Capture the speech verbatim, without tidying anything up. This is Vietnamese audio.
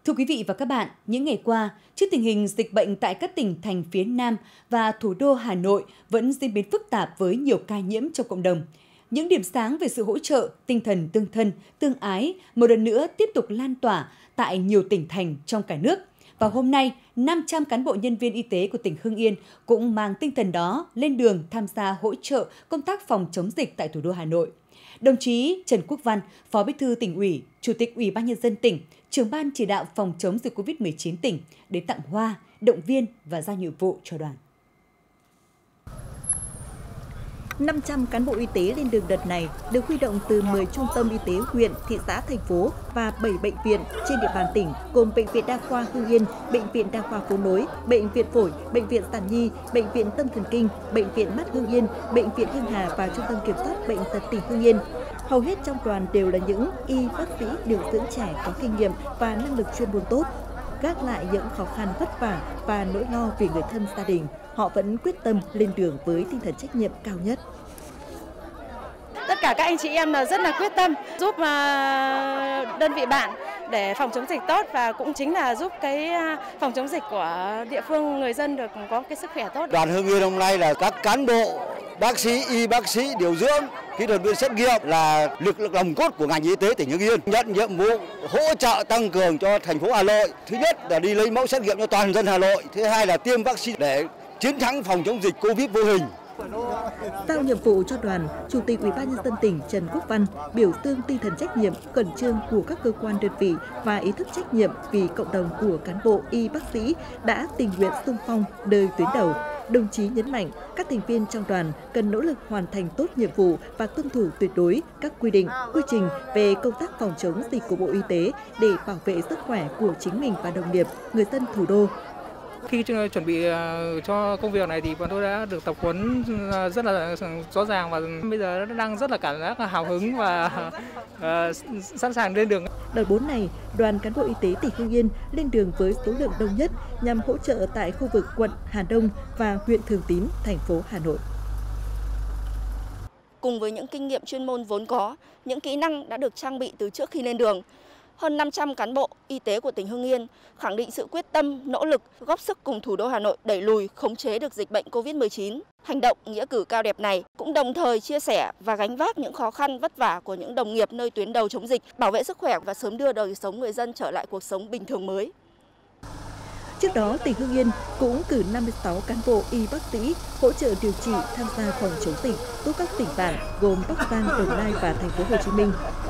Thưa quý vị và các bạn, những ngày qua, trước tình hình dịch bệnh tại các tỉnh thành phía Nam và thủ đô Hà Nội vẫn diễn biến phức tạp với nhiều ca nhiễm trong cộng đồng, những điểm sáng về sự hỗ trợ, tinh thần tương thân, tương ái một lần nữa tiếp tục lan tỏa tại nhiều tỉnh thành trong cả nước. Và hôm nay, năm trăm cán bộ nhân viên y tế của tỉnh Hưng Yên cũng mang tinh thần đó lên đường tham gia hỗ trợ công tác phòng chống dịch tại thủ đô Hà Nội. Đồng chí Trần Quốc Văn, Phó Bí thư Tỉnh ủy, Chủ tịch Ủy ban Nhân dân tỉnh, Trưởng ban chỉ đạo phòng chống dịch covid mười chín tỉnh đến tặng hoa, động viên và giao nhiệm vụ cho đoàn. năm trăm cán bộ y tế lên đường đợt này được huy động từ mười trung tâm y tế huyện, thị xã, thành phố và bảy bệnh viện trên địa bàn tỉnh gồm Bệnh viện Đa khoa Hưng Yên, Bệnh viện Đa khoa Phố Nối, Bệnh viện Phổi, Bệnh viện Sản Nhi, Bệnh viện Tâm Thần Kinh, Bệnh viện Mắt Hưng Yên, Bệnh viện Hưng Hà và Trung tâm Kiểm soát Bệnh tật tỉnh Hưng Yên. Hầu hết trong đoàn đều là những y bác sĩ điều dưỡng trẻ có kinh nghiệm và năng lực chuyên môn tốt. Gác lại những khó khăn vất vả và nỗi lo vì người thân gia đình, họ vẫn quyết tâm lên đường với tinh thần trách nhiệm cao nhất. Tất cả các anh chị em là rất là quyết tâm giúp đơn vị bạn để phòng chống dịch tốt và cũng chính là giúp cái phòng chống dịch của địa phương, người dân được có cái sức khỏe tốt. Đoàn Hưng Yên hôm nay là các cán bộ, bác sĩ, y bác sĩ, điều dưỡng, kỹ thuật viên xét nghiệm là lực lượng nòng cốt của ngành y tế tỉnh Hưng Yên, nhận nhiệm vụ hỗ trợ tăng cường cho thành phố Hà Nội. Thứ nhất là đi lấy mẫu xét nghiệm cho toàn dân Hà Nội, thứ hai là tiêm vaccine để chiến thắng phòng chống dịch Covid vô hình. Giao nhiệm vụ cho đoàn, Chủ tịch Ủy ban Nhân dân tỉnh Trần Quốc Văn biểu dương tinh thần trách nhiệm, khẩn trương của các cơ quan đơn vị và ý thức trách nhiệm vì cộng đồng của cán bộ y bác sĩ đã tình nguyện xung phong nơi tuyến đầu. Đồng chí nhấn mạnh các thành viên trong đoàn cần nỗ lực hoàn thành tốt nhiệm vụ và tuân thủ tuyệt đối các quy định, quy trình về công tác phòng chống dịch của Bộ Y tế để bảo vệ sức khỏe của chính mình và đồng nghiệp, người dân thủ đô. Khi chuẩn bị cho công việc này thì bọn tôi đã được tập huấn rất là rõ ràng và bây giờ đang rất là cảm giác hào hứng và uh, sẵn sàng lên đường. Đợt bốn này, đoàn cán bộ y tế tỉnh Hưng Yên lên đường với số lượng đông nhất nhằm hỗ trợ tại khu vực quận Hà Đông và huyện Thường Tín, thành phố Hà Nội. Cùng với những kinh nghiệm chuyên môn vốn có, những kỹ năng đã được trang bị từ trước khi lên đường, hơn năm trăm cán bộ y tế của tỉnh Hưng Yên khẳng định sự quyết tâm, nỗ lực, góp sức cùng thủ đô Hà Nội đẩy lùi, khống chế được dịch bệnh Covid mười chín. Hành động nghĩa cử cao đẹp này cũng đồng thời chia sẻ và gánh vác những khó khăn vất vả của những đồng nghiệp nơi tuyến đầu chống dịch, bảo vệ sức khỏe và sớm đưa đời sống người dân trở lại cuộc sống bình thường mới. Trước đó, tỉnh Hưng Yên cũng cử năm mươi sáu cán bộ y bác sĩ hỗ trợ điều trị tham gia phòng chống dịch giúp các tỉnh bạn gồm Bắc Giang, Đồng Nai và thành phố Hồ Chí Minh.